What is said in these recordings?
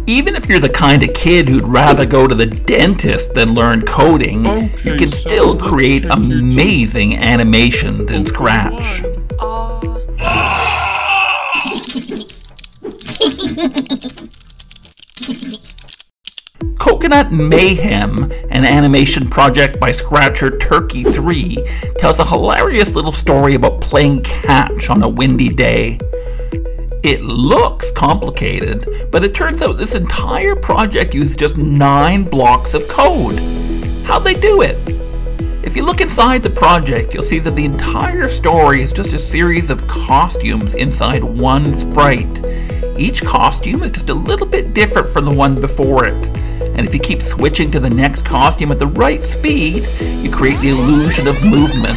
Even if you're the kind of kid who'd rather go to the dentist than learn coding, you can still create amazing animations in Scratch. Coconut Mayhem, an animation project by Scratcher Turkey3, tells a hilarious little story about playing catch on a windy day. It looks complicated, but it turns out this entire project uses just 9 blocks of code. How'd they do it? If you look inside the project, you'll see that the entire story is just a series of costumes inside one sprite. Each costume is just a little bit different from the one before it. And if you keep switching to the next costume at the right speed, you create the illusion of movement.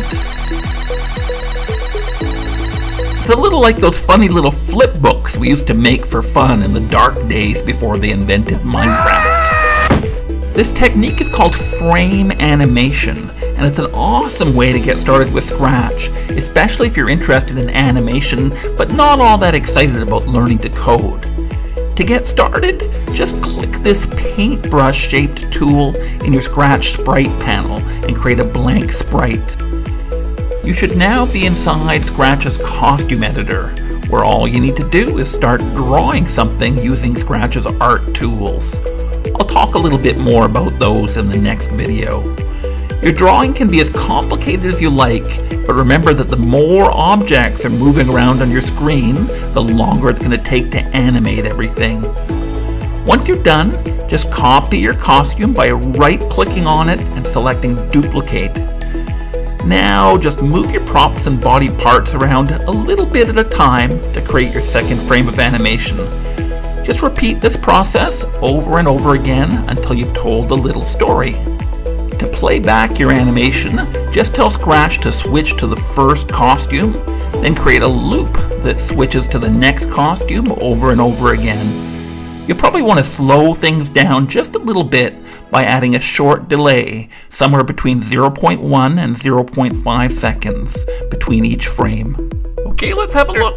It's a little like those funny little flipbooks we used to make for fun in the dark days before they invented Minecraft. This technique is called frame animation, and it's an awesome way to get started with Scratch, especially if you're interested in animation but not all that excited about learning to code. To get started, just click this paintbrush-shaped tool in your Scratch sprite panel and create a blank sprite. You should now be inside Scratch's costume editor, where all you need to do is start drawing something using Scratch's art tools. I'll talk a little bit more about those in the next video. Your drawing can be as complicated as you like, but remember that the more objects are moving around on your screen, the longer it's going to take to animate everything. Once you're done, just copy your costume by right-clicking on it and selecting Duplicate. Now just move your props and body parts around a little bit at a time to create your second frame of animation. Just repeat this process over and over again until you've told a little story. To play back your animation, just tell Scratch to switch to the first costume, then create a loop that switches to the next costume over and over again. You'll probably want to slow things down just a little bit by adding a short delay, somewhere between 0.1 and 0.5 seconds between each frame. Okay, let's have a look.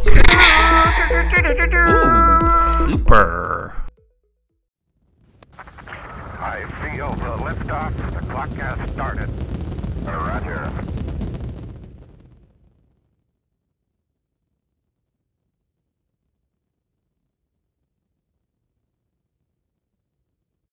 Ooh, super. I feel the liftoff. The clock has started. Roger.